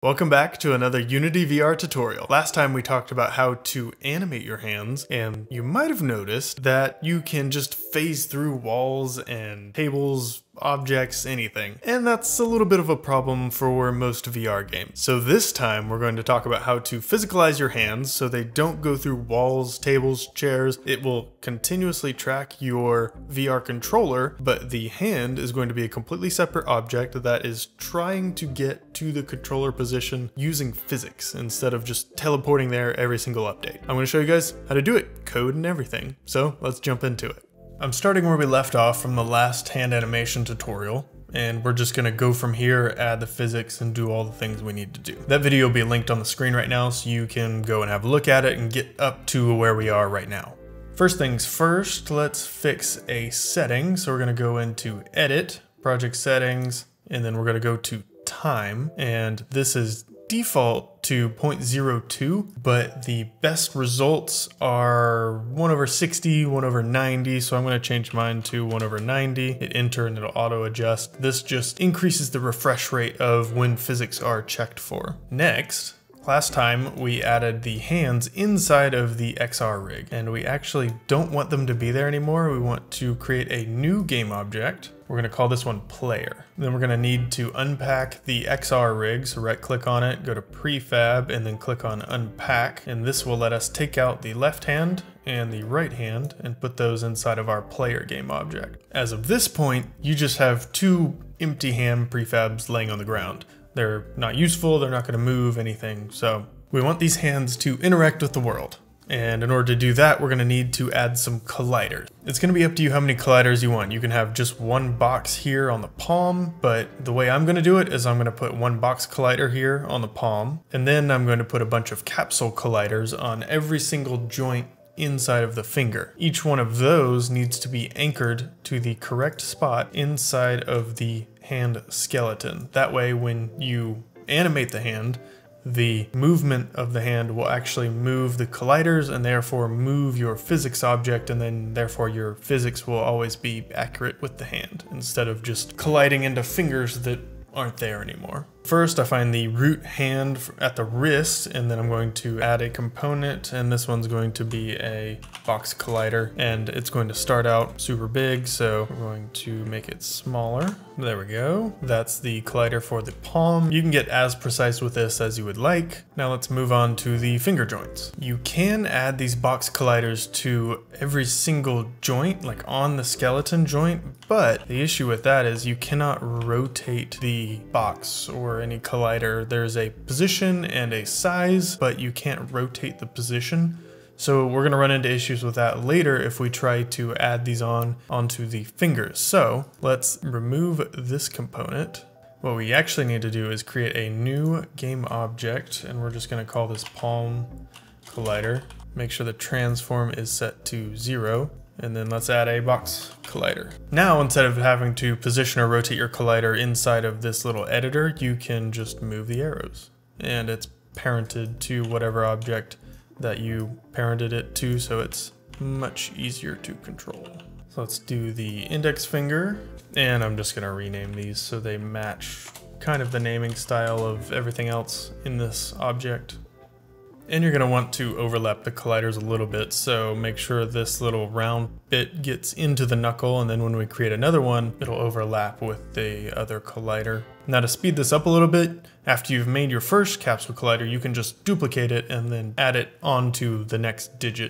Welcome back to another Unity VR tutorial. Last time we talked about how to animate your hands, and you might have noticed that you can just phase through walls and tables, objects, anything. And that's a little bit of a problem for most VR games. So this time we're going to talk about how to physicalize your hands so they don't go through walls, tables, chairs. It will continuously track your VR controller, but the hand is going to be a completely separate object that is trying to get to the controller position using physics instead of just teleporting there every single update. I'm going to show you guys how to do it, code and everything. So let's jump into it. I'm starting where we left off from the last hand animation tutorial, and we're just gonna go from here, add the physics, and do all the things we need to do. That video will be linked on the screen right now, so you can go and have a look at it and get up to where we are right now. First things first, let's fix a setting. So we're gonna go into Edit, Project Settings, and then we're gonna go to Time, and this is default to 0.02, but the best results are 1/60, 1/90, so I'm going to change mine to 1/90. Hit enter and it'll auto adjust. This just increases the refresh rate of when physics are checked for. Next, last time we added the hands inside of the XR rig, and we actually don't want them to be there anymore. We want to create a new game object. We're going to call this one player. Then we're going to need to unpack the XR rig. So right click on it, go to prefab, and then click on unpack. And this will let us take out the left hand and the right hand and put those inside of our player game object. As of this point, you just have two empty hand prefabs laying on the ground. They're not useful, they're not going to move anything. So we want these hands to interact with the world. And in order to do that, we're going to need to add some colliders. It's going to be up to you how many colliders you want. You can have just one box here on the palm, but the way I'm going to do it is I'm going to put one box collider here on the palm, and then I'm going to put a bunch of capsule colliders on every single joint inside of the finger. Each one of those needs to be anchored to the correct spot inside of the hand skeleton. That way, when you animate the hand, the movement of the hand will actually move the colliders and therefore move your physics object, and then therefore your physics will always be accurate with the hand instead of just colliding into fingers that aren't there anymore. First, I find the root hand at the wrist, and then I'm going to add a component, and this one's going to be a box collider, and it's going to start out super big, so we're going to make it smaller. There we go. That's the collider for the palm. You can get as precise with this as you would like. Now let's move on to the finger joints. You can add these box colliders to every single joint, like on the skeleton joint, but the issue with that is you cannot rotate the box or any collider. There's a position and a size, but you can't rotate the position. So we're gonna run into issues with that later if we try to add these onto the fingers. So let's remove this component. What we actually need to do is create a new game object, and we're just gonna call this palm collider. Make sure the transform is set to 0. And then let's add a box collider. Now, instead of having to position or rotate your collider inside of this little editor, you can just move the arrows. And it's parented to whatever object that you parented it to, so it's much easier to control. So let's do the index finger, and I'm just gonna rename these so they match kind of the naming style of everything else in this object. And you're going to want to overlap the colliders a little bit, so make sure this little round bit gets into the knuckle, and then when we create another one, it'll overlap with the other collider. Now to speed this up a little bit, after you've made your first capsule collider, you can just duplicate it and then add it onto the next digit.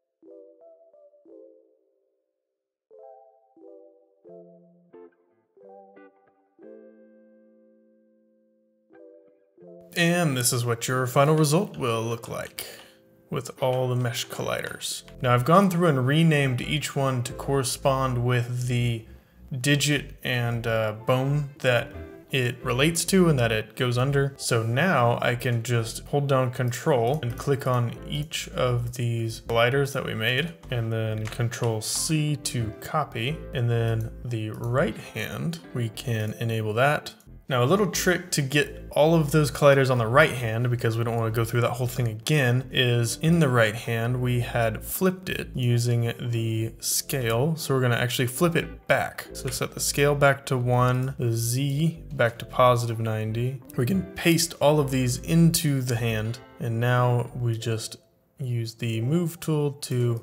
And this is what your final result will look like with all the mesh colliders. Now I've gone through and renamed each one to correspond with the digit and bone that it relates to and that it goes under. So now I can just hold down Control and click on each of these colliders that we made, and then Control C to copy, and then the right hand, we can enable that. Now a little trick to get all of those colliders on the right hand, because we don't want to go through that whole thing again, is in the right hand we had flipped it using the scale. So we're going to actually flip it back. So set the scale back to 1, the Z back to positive 90. We can paste all of these into the hand, and now we just use the move tool to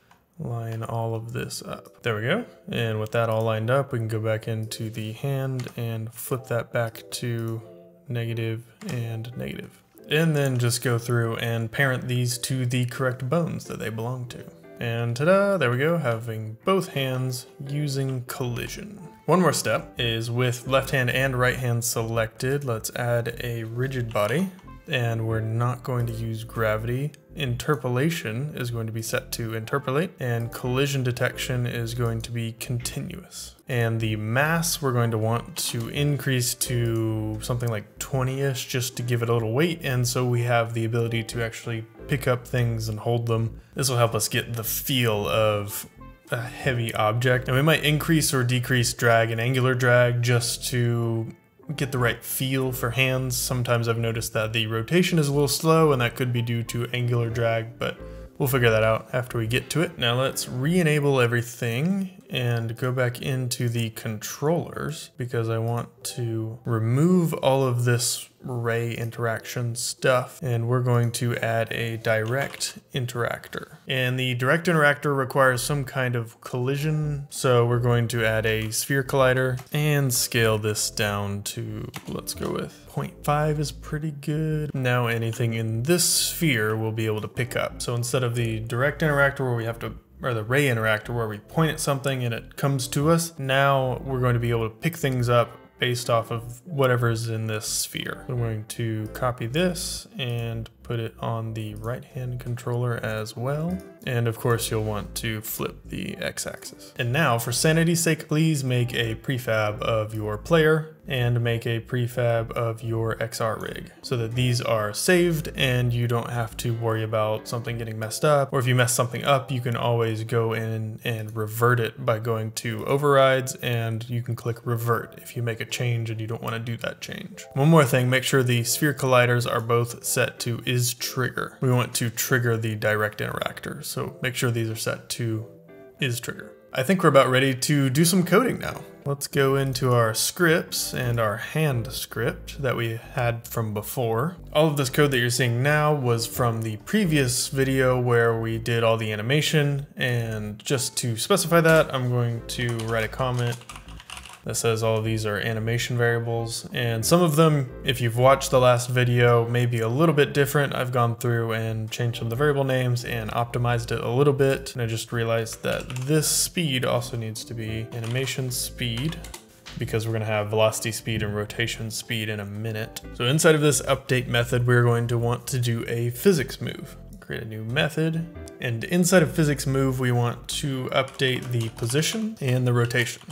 line all of this up. There we go. And with that all lined up, we can go back into the hand and flip that back to negative and negative. And then just go through and parent these to the correct bones that they belong to. And ta-da, there we go, having both hands using collision. One more step is with left hand and right hand selected, let's add a rigid body. And we're not going to use gravity. Interpolation is going to be set to interpolate, and collision detection is going to be continuous. And the mass we're going to want to increase to something like 20-ish just to give it a little weight, and so we have the ability to actually pick up things and hold them. This will help us get the feel of a heavy object, and we might increase or decrease drag and angular drag just to get the right feel for hands. Sometimes I've noticed that the rotation is a little slow, and that could be due to angular drag, but we'll figure that out after we get to it. Now let's re-enable everything and go back into the controllers, because I want to remove all of this ray interaction stuff, and we're going to add a Direct Interactor. And the Direct Interactor requires some kind of collision, so we're going to add a sphere collider and scale this down to, let's go with 0.5 is pretty good. Now anything in this sphere we'll be able to pick up. So instead of the Direct Interactor where we have to, or the ray interactor where we point at something and it comes to us, now we're going to be able to pick things up based off of whatever's in this sphere. I'm going to copy this and put it on the right hand controller as well. And of course you'll want to flip the x-axis. And now for sanity's sake, please make a prefab of your player and make a prefab of your XR rig so that these are saved and you don't have to worry about something getting messed up. Or if you mess something up, you can always go in and revert it by going to overrides, and you can click revert if you make a change and you don't want to do that change. One more thing, make sure the sphere colliders are both set to is trigger. We want to trigger the Direct Interactor, so make sure these are set to is trigger. I think we're about ready to do some coding now. Let's go into our scripts and our hand script that we had from before. All of this code that you're seeing now was from the previous video where we did all the animation, and just to specify that, I'm going to write a comment that says all of these are animation variables, and some of them, if you've watched the last video, may be a little bit different. I've gone through and changed some of the variable names and optimized it a little bit, and I just realized that this speed also needs to be animation speed, because we're going to have velocity speed and rotation speed in a minute. So inside of this update method, we're going to want to do a physics move. Create a new method, and inside of physics move, we want to update the position and the rotation.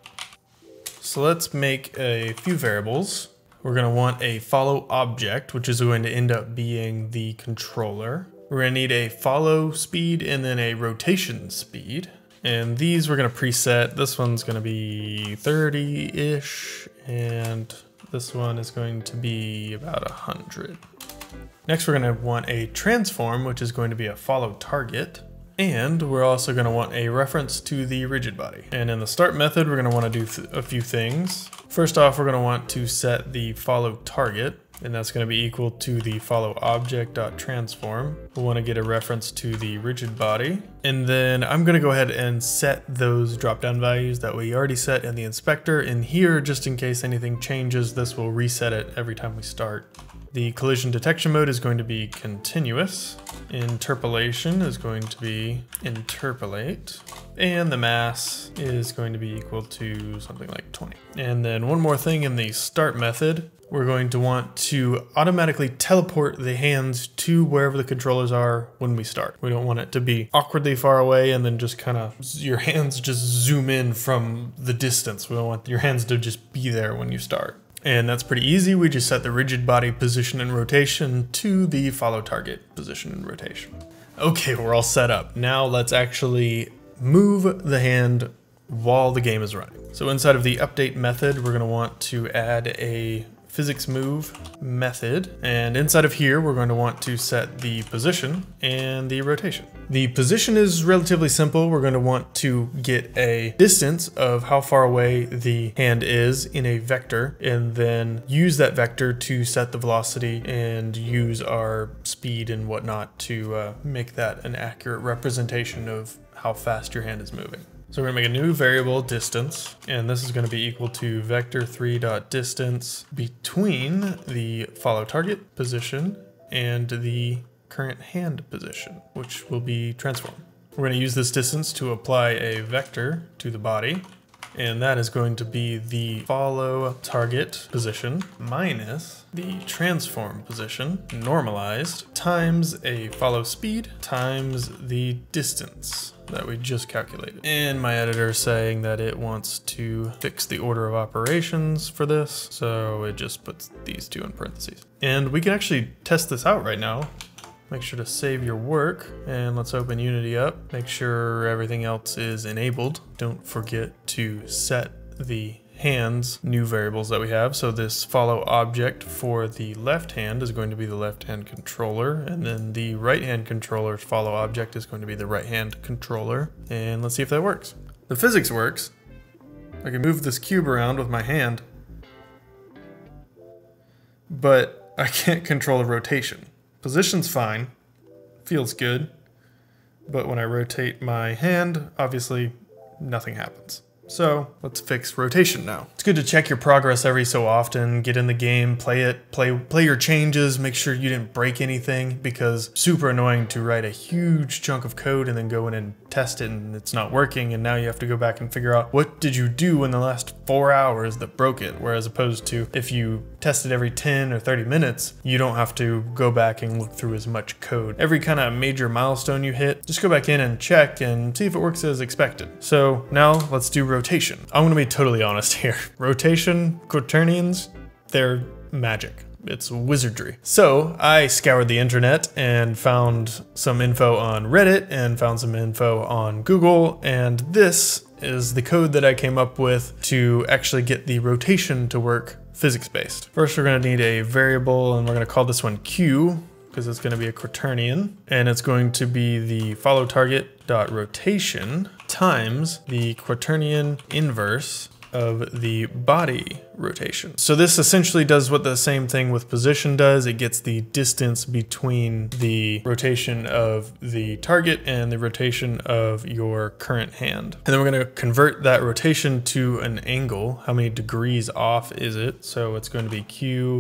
So let's make a few variables. We're going to want a follow object, which is going to end up being the controller. We're going to need a follow speed and then a rotation speed. And these we're going to preset. This one's going to be 30-ish, and this one is going to be about 100. Next, we're going to want a transform, which is going to be a follow target. And we're also going to want a reference to the rigid body. And in the start method, we're going to want to do a few things. First off, we're going to want to set the follow target, and that's going to be equal to the follow object.transform. We'll want to get a reference to the rigid body. And then I'm going to go ahead and set those drop-down values that we already set in the inspector. In here, just in case anything changes, this will reset it every time we start. The collision detection mode is going to be continuous. Interpolation is going to be interpolate. And the mass is going to be equal to something like 20. And then one more thing in the start method, we're going to want to automatically teleport the hands to wherever the controllers are when we start. We don't want it to be awkwardly far away and then just kind of, your hands just zoom in from the distance. We don't want your hands to just be there when you start. And that's pretty easy. We just set the rigid body position and rotation to the follow target position and rotation. Okay, we're all set up. Now let's actually move the hand while the game is running. So inside of the update method, we're going to want to add a physics move method, and inside of here we're going to want to set the position and the rotation. The position is relatively simple. We're going to want to get a distance of how far away the hand is in a vector, and then use that vector to set the velocity and use our speed and whatnot to make that an accurate representation of how fast your hand is moving. So we're gonna make a new variable, distance, and this is gonna be equal to vector3.distance between the follow target position and the current hand position, which will be transformed. We're gonna use this distance to apply a vector to the body, and that is going to be the follow target position minus the transform position normalized times a follow speed times the distance that we just calculated. And my editor is saying that it wants to fix the order of operations for this, so it just puts these two in parentheses. And we can actually test this out right now. Make sure to save your work, and let's open Unity up. Make sure everything else is enabled. Don't forget to set the hands new variables that we have. So this follow object for the left hand is going to be the left hand controller, and then the right hand controller's follow object is going to be the right hand controller. And let's see if that works. The physics works. I can move this cube around with my hand, but I can't control the rotation. Position's fine, feels good, but when I rotate my hand, obviously nothing happens. So let's fix rotation now. It's good to check your progress every so often, get in the game, play it, play your changes, make sure you didn't break anything, because super annoying to write a huge chunk of code and then go in and test it and it's not working, and now you have to go back and figure out what did you do in the last 4 hours that broke it, whereas opposed to if you test it every 10 or 30 minutes, you don't have to go back and look through as much code. Every kind of major milestone you hit, just go back in and check and see if it works as expected. So now let's do rotation. I'm gonna be totally honest here. Rotation, quaternions, they're magic. It's wizardry. So I scoured the internet and found some info on Reddit and found some info on Google, and this is the code that I came up with to actually get the rotation to work physics-based. First, we're gonna need a variable, and we're gonna call this one Q, because it's gonna be a quaternion, and it's going to be the follow target dot rotation times the quaternion inverse of the body rotation. So this essentially does what the same thing with position does. It gets the distance between the rotation of the target and the rotation of your current hand. And then we're going to convert that rotation to an angle. How many degrees off is it? So it's going to be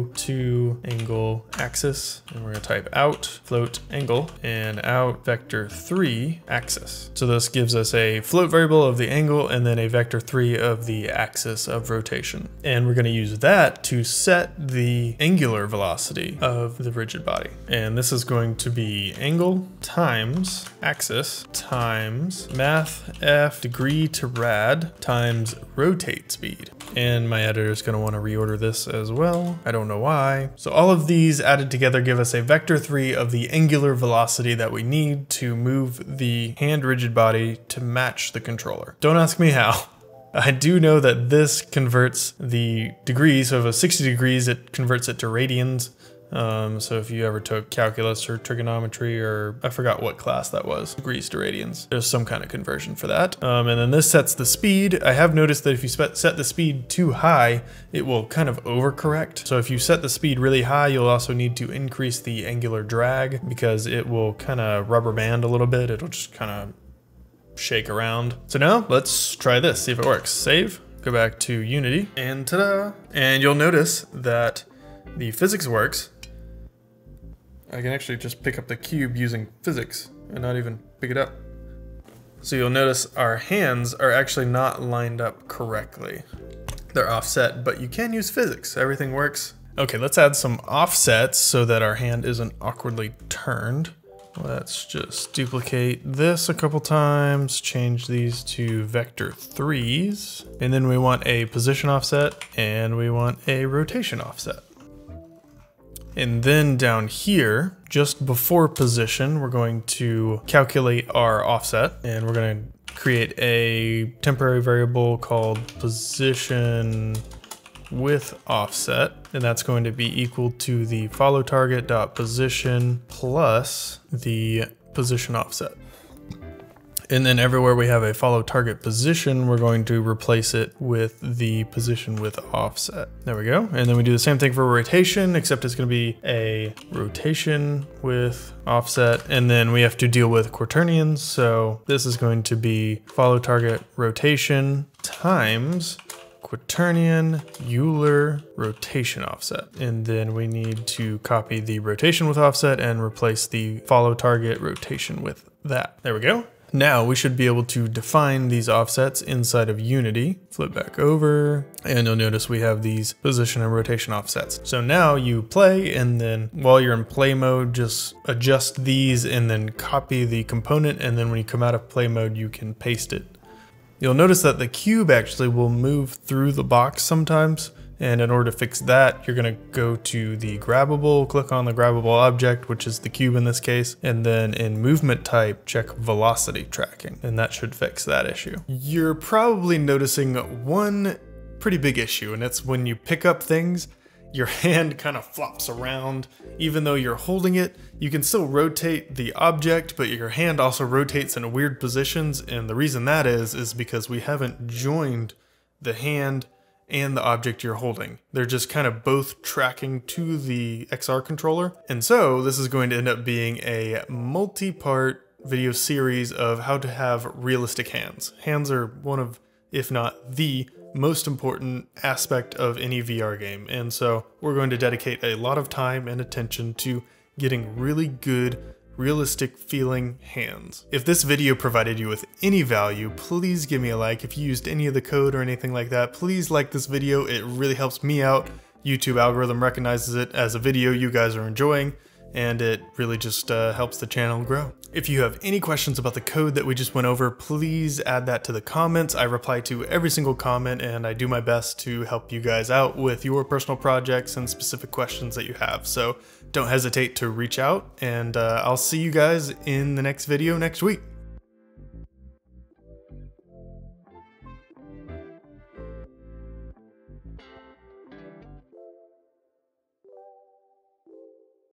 Q2 angle axis, and we're going to type out float angle and out vector 3 axis. So this gives us a float variable of the angle and then a vector 3 of the axis of rotation. And we're going to use that to set the angular velocity of the rigid body. And this is going to be angle times axis times math f degree to rad times rotate speed. And my editor is going to want to reorder this as well. I don't know why. So all of these added together give us a vector 3 of the angular velocity that we need to move the hand rigid body to match the controller. Don't ask me how. I do know that this converts the degrees, so if it's 60 degrees, it converts it to radians. So if you ever took calculus or trigonometry, or I forgot what class that was, degrees to radians, there's some kind of conversion for that. And then this sets the speed. I have noticed that if you set the speed too high, it will kind of overcorrect. So if you set the speed really high, you'll also need to increase the angular drag, because it will kind of rubber band a little bit. It'll just kind of shake around. So now let's try this, see if it works. Save, go back to Unity, and ta-da! And you'll notice that the physics works. I can actually just pick up the cube using physics and not even pick it up. So you'll notice our hands are actually not lined up correctly. They're offset, but you can use physics. Everything works. Okay, let's add some offsets so that our hand isn't awkwardly turned. Let's just duplicate this a couple times, change these to vector 3s, and then we want a position offset and we want a rotation offset. And then down here, just before position, we're going to calculate our offset, and we're going to create a temporary variable called position with offset, and that's going to be equal to the follow target dot position plus the position offset. And then everywhere we have a follow target position, we're going to replace it with the position with offset. There we go. And then we do the same thing for rotation, except it's going to be a rotation with offset. And then we have to deal with quaternions. So this is going to be follow target rotation times quaternion Euler rotation offset. And then we need to copy the rotation with offset and replace the follow target rotation with that. There we go. Now we should be able to define these offsets inside of Unity. Flip back over and you'll notice we have these position and rotation offsets. So now you play, and then while you're in play mode, just adjust these and then copy the component. And then when you come out of play mode, you can paste it. You'll notice that the cube actually will move through the box sometimes. And in order to fix that, you're gonna go to the grabbable, click on the grabbable object, which is the cube in this case, and then in movement type, check velocity tracking, and that should fix that issue. You're probably noticing one pretty big issue, and it's when you pick up things, your hand kind of flops around. Even though you're holding it, you can still rotate the object, but your hand also rotates in weird positions, and the reason that is because we haven't joined the hand and the object you're holding. They're just kind of both tracking to the XR controller. And so this is going to end up being a multi-part video series of how to have realistic hands. Hands are one of, if not the most important aspect of any VR game. And so we're going to dedicate a lot of time and attention to getting really good, realistic feeling hands. If this video provided you with any value, please give me a like. If you used any of the code or anything like that, please like this video. It really helps me out. YouTube algorithm recognizes it as a video you guys are enjoying, and it really just helps the channel grow. If you have any questions about the code that we just went over, please add that to the comments. I reply to every single comment, and I do my best to help you guys out with your personal projects and specific questions that you have. So don't hesitate to reach out, and I'll see you guys in the next video next week.